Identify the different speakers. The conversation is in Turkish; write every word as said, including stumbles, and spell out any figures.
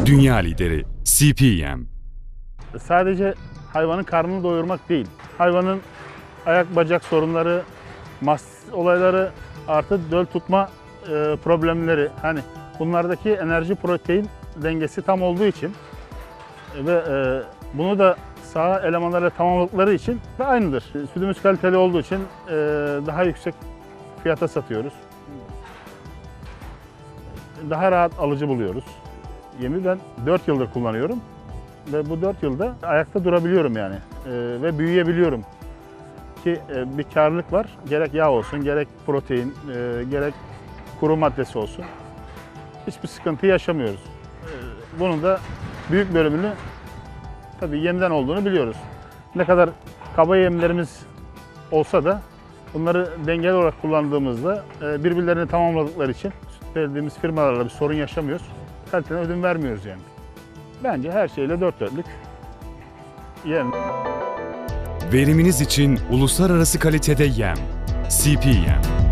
Speaker 1: Dünya lideri C P M.
Speaker 2: Sadece hayvanın karnını doyurmak değil, hayvanın ayak bacak sorunları, mastis olayları, artı döl tutma e, problemleri, hani bunlardaki enerji protein dengesi tam olduğu için ve e, bunu da sağ elemanlarla tamamladıkları için de aynıdır. Sütümüz kaliteli olduğu için e, daha yüksek fiyata satıyoruz. Daha rahat alıcı buluyoruz. Yemi ben dört yıldır kullanıyorum ve bu dört yılda ayakta durabiliyorum yani e, ve büyüyebiliyorum ki e, bir karlılık var. Gerek yağ olsun, gerek protein, e, gerek kuru maddesi olsun. Hiçbir sıkıntı yaşamıyoruz. E, bunun da büyük bölümünü tabii yemden olduğunu biliyoruz. Ne kadar kaba yemlerimiz olsa da bunları dengeli olarak kullandığımızda e, birbirlerini tamamladıkları için süt verdiğimiz firmalarla bir sorun yaşamıyoruz. Kaliteden ödün vermiyoruz yani. Bence her şeyle dört dörtlük yem.
Speaker 1: Veriminiz için uluslararası kalitede yem. C P M.